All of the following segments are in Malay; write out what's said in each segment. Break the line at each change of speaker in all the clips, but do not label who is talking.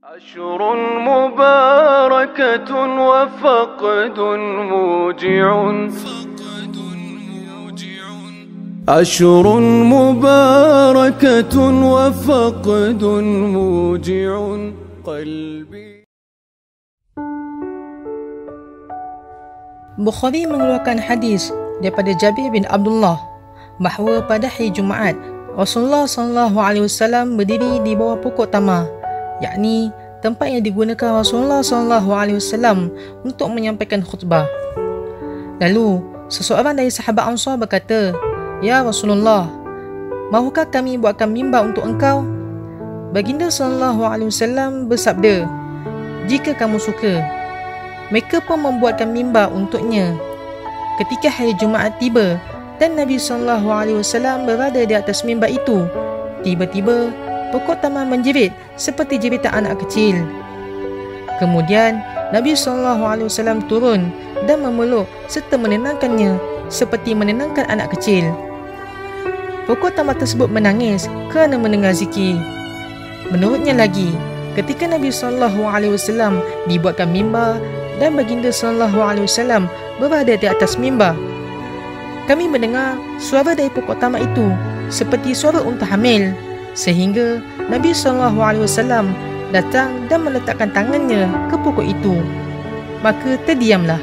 أشهر مباركة وفقد موجع أشهر مباركة وفقد موجع قلبي.
Bukhari mengeluarkan hadis daripada Jabir bin Abdullah bahawa pada hari Jumaat Rasulullah SAW berdiri di bawah pokok tamar, yakni tempat yang digunakan Rasulullah SAW untuk menyampaikan khutbah. Lalu seseorang dari sahabat Ansar berkata, "Ya Rasulullah, mahukah kami buatkan mimbar untuk engkau?" Baginda SAW bersabda, "Jika kamu suka." Mereka pun membuatkan mimbar untuknya. Ketika hari Jumaat tiba dan Nabi SAW berada di atas mimbar itu, tiba-tiba pokok tamar menjerit seperti jeritan anak kecil. Kemudian Nabi SAW turun dan memeluk serta menenangkannya seperti menenangkan anak kecil. Pokok tamar tersebut menangis kerana mendengar zikir. Menurutnya lagi, ketika Nabi SAW dibuatkan mimbar dan baginda SAW berada di atas mimbar, kami mendengar suara dari pokok tamar itu seperti suara unta hamil, sehingga Nabi SAW datang dan meletakkan tangannya ke pokok itu. Maka terdiamlah.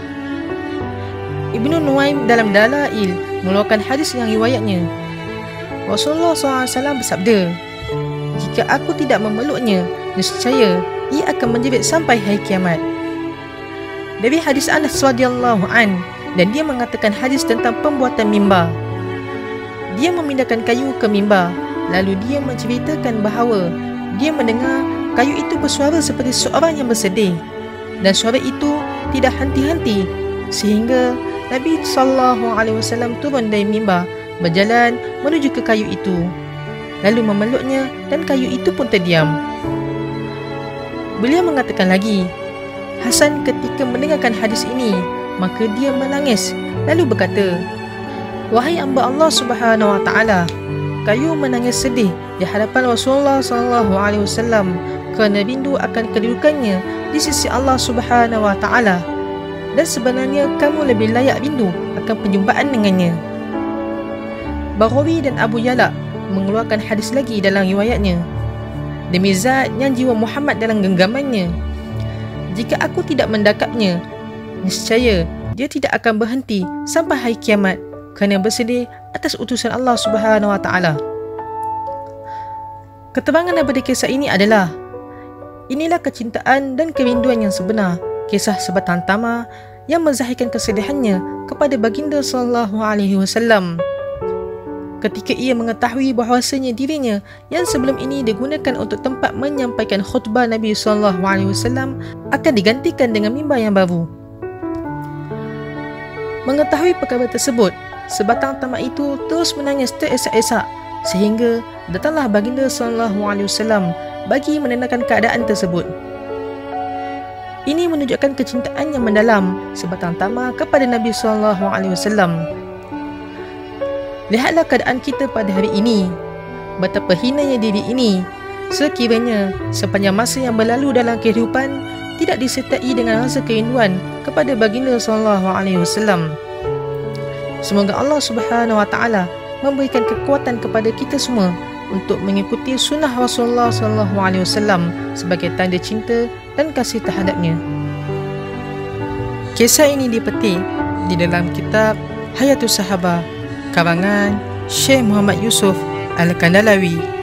Ibnu Nuaim dalam Dalail mengeluarkan hadis yang riwayatnya, Rasulullah SAW bersabda, "Jika aku tidak memeluknya, nescaya ia akan menjerit sampai hari kiamat." Dari hadis Anas radhiyallahu an, dan dia mengatakan hadis tentang pembuatan mimbar. Dia memindahkan kayu ke mimbar, lalu dia menceritakan bahawa dia mendengar kayu itu bersuara seperti seorang yang bersedih, dan suara itu tidak henti-henti, sehingga Nabi SAW turun dari mimbar, berjalan menuju ke kayu itu, lalu memeluknya dan kayu itu pun terdiam. Beliau mengatakan lagi, Hasan ketika mendengarkan hadis ini, maka dia menangis lalu berkata, "Wahai hamba Allah Subhanahu Wa Taala, kayu menangis sedih di hadapan Rasulullah SAW kerana rindu akan kedudukannya di sisi Allah Subhanahu Wa Taala, dan sebenarnya kamu lebih layak rindu akan perjumpaan dengannya." Baghawi dan Abu Yala mengeluarkan hadis lagi dalam riwayatnya, "Demi zat yang jiwa Muhammad dalam genggamannya, jika aku tidak mendakapnya, nescaya dia tidak akan berhenti sampai hari kiamat kerana bersedih atas utusan Allah Subhanahu Wa Taala." Keterangan daripada kisah ini adalah, inilah kecintaan dan kerinduan yang sebenar, kisah sebatang tamar yang menzahirkan kesedihannya kepada baginda SAW. Ketika ia mengetahui bahawasanya dirinya yang sebelum ini digunakan untuk tempat menyampaikan khutbah Nabi SAW akan digantikan dengan mimbar yang baru. Mengetahui perkara tersebut, sebatang tamar itu terus menangis teresak-esak, sehingga datanglah baginda SAW bagi menenangkan keadaan tersebut. Ini menunjukkan kecintaan yang mendalam sebatang tamar kepada Nabi SAW. Lihatlah keadaan kita pada hari ini, betapa hinanya diri ini sekiranya sepanjang masa yang berlalu dalam kehidupan tidak disertai dengan rasa kerinduan kepada baginda SAW. Semoga Allah Subhanahu Wa Taala memberikan kekuatan kepada kita semua untuk mengikuti sunnah Rasulullah SAW sebagai tanda cinta dan kasih terhadapnya. Kisah ini dipetik di dalam kitab Hayatus Sahabah karangan Syekh Muhammad Yusuf Al-Kandalawi.